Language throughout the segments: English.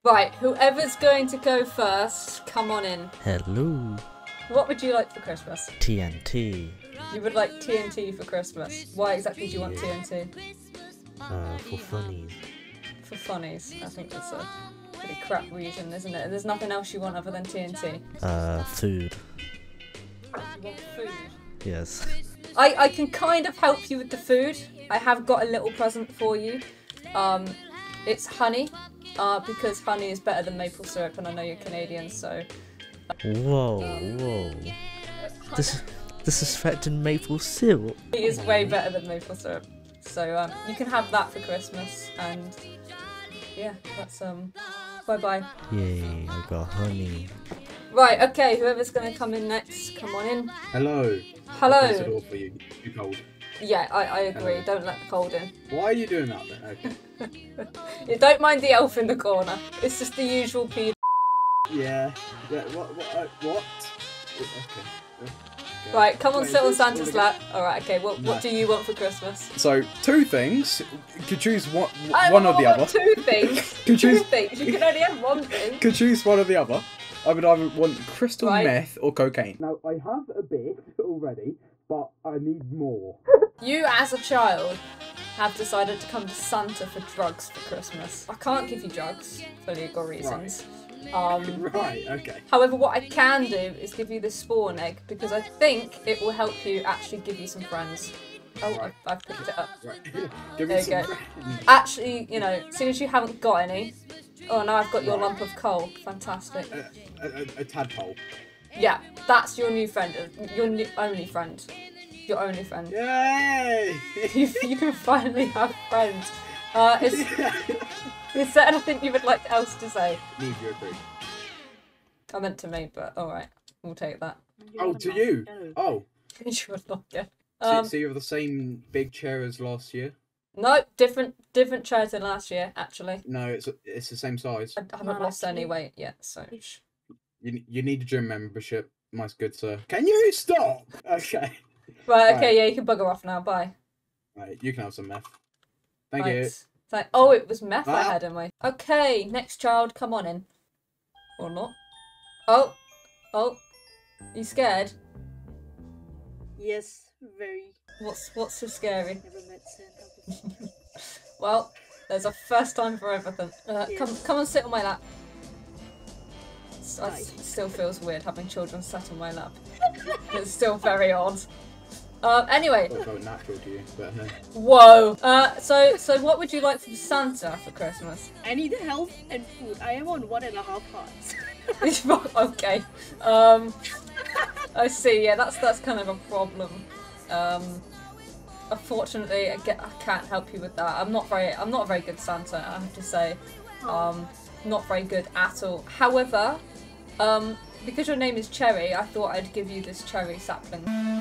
Right, whoever's going to go first, come on in. Hello. What would you like for Christmas? TNT. You would like TNT for Christmas. Why exactly do you want Yeah. TNT? For funnies. For funnies. I think that's a pretty crap reason, isn't it? There's nothing else you want other than TNT. Food. You want food? Yes. I can kind of help you with the food. I have got a little present for you. It's honey, because honey is better than maple syrup, and I know you're Canadian, so... Whoa, whoa. This is threatening maple syrup. It is way better than maple syrup. So you can have that for Christmas, and yeah, that's bye-bye. Yay, I got honey. Right, okay, whoever's gonna come in next, come on in. Hello. Hello. I'll close the door for you. You're cold. Yeah, I agree. Hello. Don't let the cold in. Why are you doing that then? Okay. Yeah, don't mind the elf in the corner. It's just the usual P. Yeah. Yeah. What? Okay. Right, come on, Wait, sit on is this Santa's all lap. Alright, okay, what No. do you want for Christmas? So, two things. You could choose one I or the want other. two things. Could Two choose. things. You can only have one thing. Could choose one or the other. I would either want crystal Right. meth or cocaine. Now, I have a bit already, but I need more. You, as a child, have decided to come to Santa for drugs for Christmas. I can't give you drugs for legal reasons. Right, okay. However, what I can do is give you this spawn egg, because I think it will help you actually give you some friends. Oh, Right. I've picked it up. Right. Give There me you some go. friends. Actually, you know, seeing as you haven't got any... Oh, now I've got your lump of coal. Fantastic. A tadpole. Yeah, that's your new friend. Your only friend. Your only friend. Yay! You can finally have friends. Is there anything you would like else to say? Need your agree. I meant to me, but alright. We'll take that. Oh, to you? Oh. You would not get. So you have the same big chair as last year? No, different chairs than last year, actually. No, it's the same size. I haven't lost any weight yet, so... You need a gym membership, my good sir. Can you stop? Okay. Right, okay, Right. yeah, you can bugger off now, bye. Right, you can have some meth. Thank Thanks. Oh, it was meth I Ah. had in my... Okay, next child, come on in. Or not. Oh, you scared? Yes, very. What's so scary? Never met Santa before. Well, there's a first time for everything. Come and sit on my lap. It still feels weird having children sat on my lap. It's still very odd. Anyway. you. Felt natural to you, but no. Whoa. So what would you like from Santa for Christmas? I need health and food. I am on 1.5 hearts. Okay. I see. Yeah, that's kind of a problem. Unfortunately, I can't help you with that. I'm not a very good Santa, I have to say. Not very good at all. However, because your name is Cherry, I thought I'd give you this cherry sapling.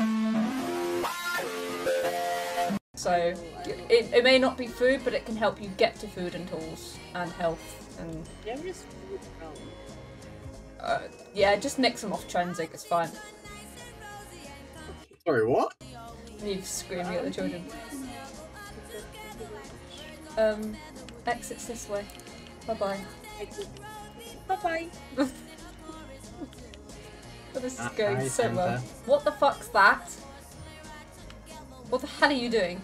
So it may not be food, but it can help you get to food and tools and health and. There is food around. Yeah, just nick some off Trendsic, it's fine. Sorry, what? You've screaming at the children. Exits this way. Bye bye. Bye bye. This is going Hi, so well. Santa. What the fuck's that? What the hell are you doing?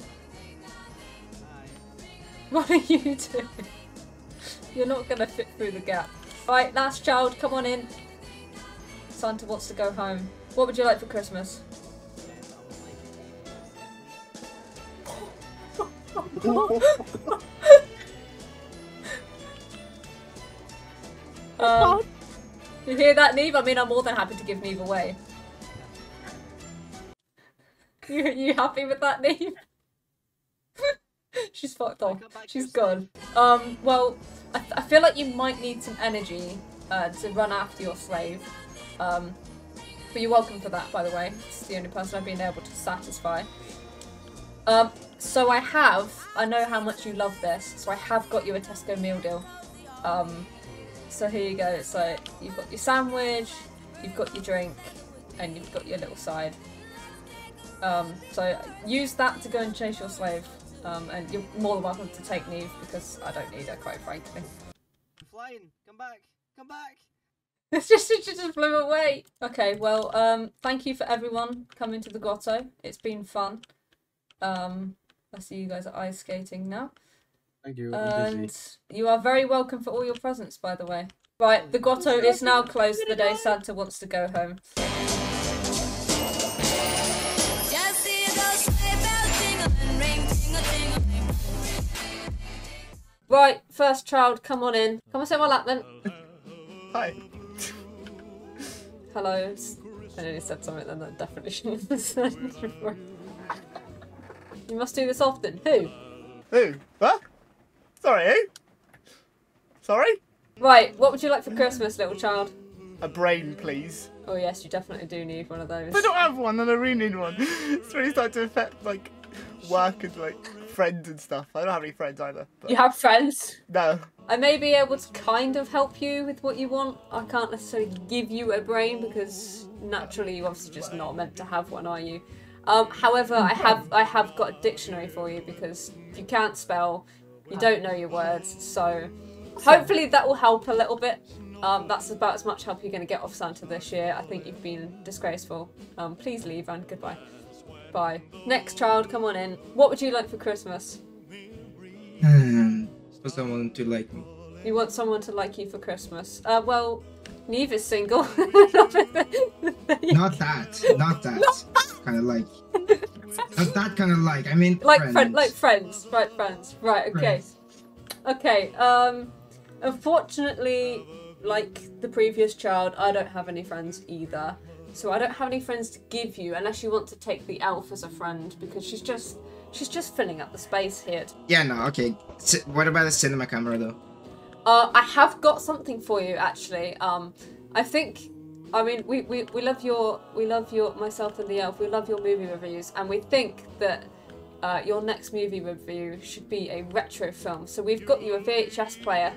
What are you doing? You're not gonna fit through the gap. Right, last child, come on in. Santa wants to go home. What would you like for Christmas? You hear that, Neve? I mean, I'm more than happy to give Neve away. You happy with that, Neve? She's fucked off. She's gone. Well, I feel like you might need some energy to run after your slave. But you're welcome for that, by the way. It's the only person I've been able to satisfy. So I know how much you love this, so I have got you a Tesco meal deal. So here you go. So you've got your sandwich, you've got your drink, and you've got your little side. So use that to go and chase your slave. And you're more than welcome to take Neve because I don't need her, quite frankly. Fly fine. Come back. Come back. It just blew away. Okay, well, thank you for everyone coming to the grotto. It's been fun. I see you guys are ice skating now. Thank you. I'm And busy. you are very welcome for all your presents, by the way. Right, the grotto is now closed for the day. Santa wants to go home. Right, first child, come on in. Come and sit on my lap then. Hi. Hello. I nearly said something then that definitely shouldn't have said. You must do this often. Who? Who? What? Sorry, who? Sorry? Right, what would you like for Christmas, little child? A brain, please. Oh yes, you definitely do need one of those. I don't have one, and I really need one. It's really starting to affect, like, work and, like, friends and stuff. I don't have any friends either. But... You have friends? No. I may be able to kind of help you with what you want. I can't necessarily give you a brain because naturally you're obviously just not meant to have one, are you? However, I have got a dictionary for you because you can't spell, you don't know your words, so hopefully that will help a little bit. That's about as much help you're going to get off Santa this year. I think you've been disgraceful. Please leave and goodbye. Bye. Next child, come on in. What would you like for Christmas? For someone to like me. You want someone to like you for Christmas? Well, Neve is single. Not that kind of like. Not that kind of like. I mean, like friends. friends, right? Friends, right? Okay, Friends. okay. Unfortunately, like the previous child, I don't have any friends either. So I don't have any friends to give you unless you want to take the elf as a friend because she's just filling up the space here. Yeah, no, okay. What about the cinema camera though? I have got something for you actually. I think, I mean, we love your myself and the elf. We love your movie reviews, and we think that your next movie review should be a retro film. So we've got you a VHS player,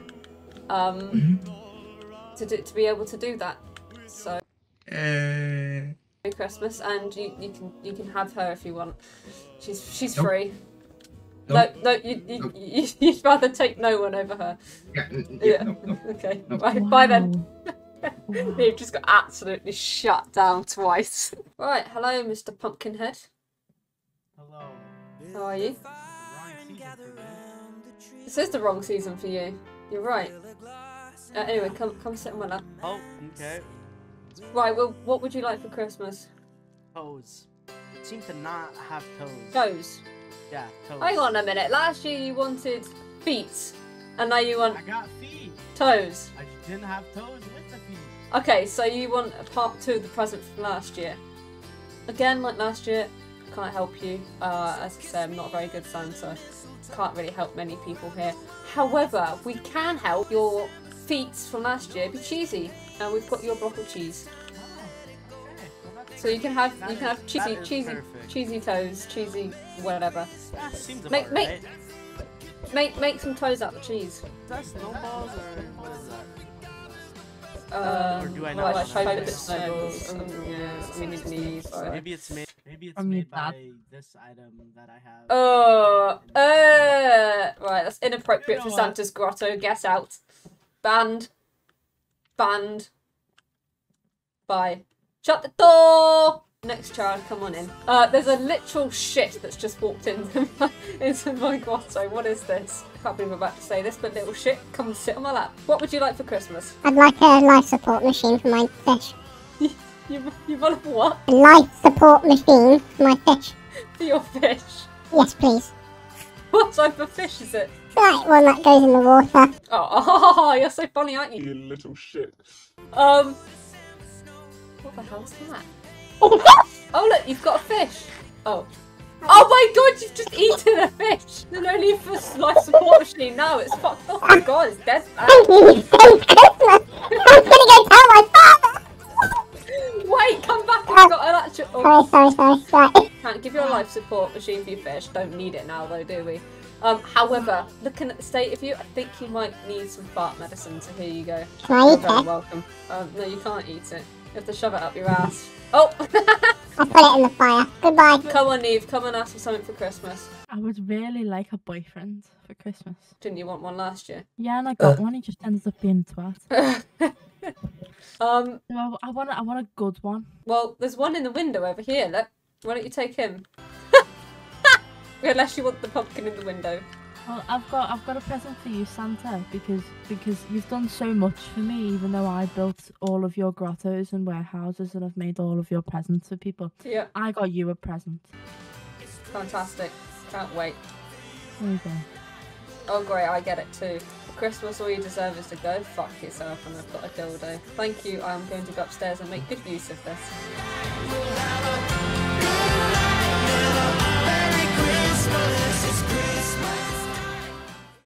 to be able to do that. So. Merry Christmas, and you can have her if you want. She's Nope. free. Nope. No, you'd rather take no one over her. Yeah. No. Okay. Nope. Right. Bye then. You've just got absolutely shut down twice. Right. Hello, Mr. Pumpkinhead. Hello. How are you? This is the wrong season for you. You're right. Anyway, come sit on my lap. Oh, okay. Right. Well, what would you like for Christmas? Toes. It seems to not have toes. Toes. Yeah, toes. Hang on a minute. Last year you wanted feet, and now you want I got feet. toes. I didn't have toes with the feet. Okay, so you want a part 2 of the present from last year. Again, like last year, can't help you. As I said, I'm not a very good Santa. Can't really help many people here. However, we can help your feet from last year be cheesy, and we've got your block of cheese. So you can have cheesy toes, cheesy whatever. That seems Make- about make- right. Make some toes out of the cheese. Is that snowballs or what is that? Or do I well, not I know? tried It's with snowballs. Yeah, we need these. Maybe it's made I mean, by this item that I have. Right, that's inappropriate for Santa's grotto. Get out. Banned. Banned. Bye. Shut the door! Next child, come on in. There's a literal shit that's just walked into my grotto. What is this? I can't believe I'm about to say this, but little shit, come and sit on my lap. What would you like for Christmas? I'd like a life support machine for my fish. You want what? A life support machine for my fish. For your fish? Yes, please. What type of fish is it? Right, one that goes in the water. Oh, you're so funny, aren't you? You little shit. What the hell's that? Oh look, you've got a fish. Oh. Oh my god, you've just eaten a fish! There's no need for life support machine now, it's fucked up. Oh my god, it's dead. Thank you, Merry Christmas! I'm gonna go tell my father! Wait, come back, I've got an actual... Oh. Sorry. Right. Can't give you a life support machine for your fish. Don't need it now though, do we? However, looking at the state of you, I think you might need some fart medicine, so here you go. Can I You're eat very it? welcome. No, you can't eat it. You have to shove it up your ass. Oh! I'll put it in the fire. Goodbye. Come on, Neve, come and ask for something for Christmas. I would really like a boyfriend for Christmas. Didn't you want one last year? Yeah, and I got one. He just ends up being a twat. No, I want a good one. Well, there's one in the window over here. Look. Why don't you take him? Unless you want the pumpkin in the window. Well, I've got a present for you, Santa, because you've done so much for me. Even though I built all of your grottos and warehouses, and I've made all of your presents for people. Yeah. I got you a present. Fantastic. Can't wait. There you go. Oh great, I get it too. For Christmas, all you deserve is to go fuck yourself, and I've got a dildo. Thank you. I'm going to go upstairs and make good use of this.